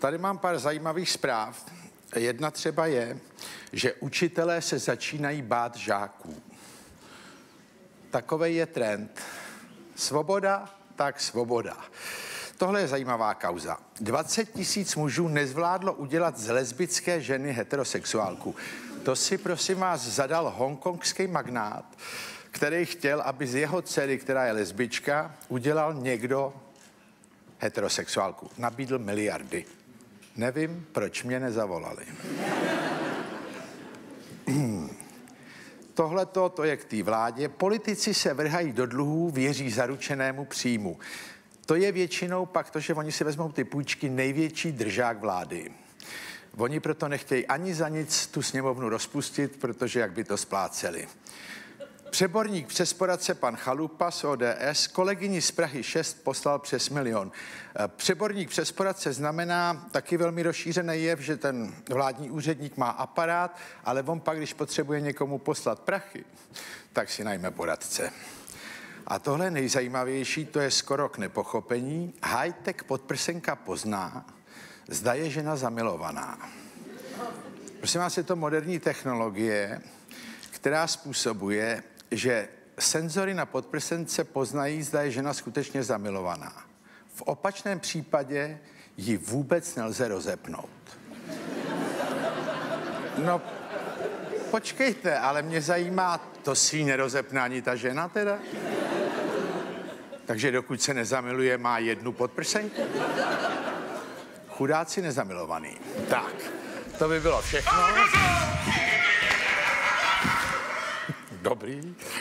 Tady mám pár zajímavých zpráv. Jedna třeba je, že učitelé se začínají bát žáků. Takovej je trend. Svoboda, tak svoboda. Tohle je zajímavá kauza. 20 000 mužů nezvládlo udělat z lesbické ženy heterosexuálku. To si, prosím vás, zadal hongkongský magnát, který chtěl, aby z jeho dcery, která je lesbička, udělal někdo heterosexuálku. Nabídl miliardy. Nevím, proč mě nezavolali. Tohleto, to je k té vládě. Politici se vrhají do dluhů, věří zaručenému příjmu. To je většinou pak to, že oni si vezmou ty půjčky největší držák vlády. Oni proto nechtějí ani za nic tu sněmovnu rozpustit, protože jak by to spláceli. Přeborník přes poradce pan Chalupa z ODS kolegyni z Prahy 6 poslal přes 1 000 000. Přeborník přes poradce znamená taky velmi rozšířený jev, že ten vládní úředník má aparát, ale on pak, když potřebuje někomu poslat prachy, tak si najme poradce. A tohle nejzajímavější, to je skoro k nepochopení. High-tech podprsenka pozná, zda je žena zamilovaná. Prosím vás, je to moderní technologie, která způsobuje, že senzory na podprsence poznají, zda je žena skutečně zamilovaná. V opačném případě ji vůbec nelze rozepnout. No, počkejte, ale mě zajímá, to si nerozepne ani ta žena teda? Takže dokud se nezamiluje, má jednu podprsenku? Chudáci nezamilovaný. Tak, to by bylo všechno. Dobrý.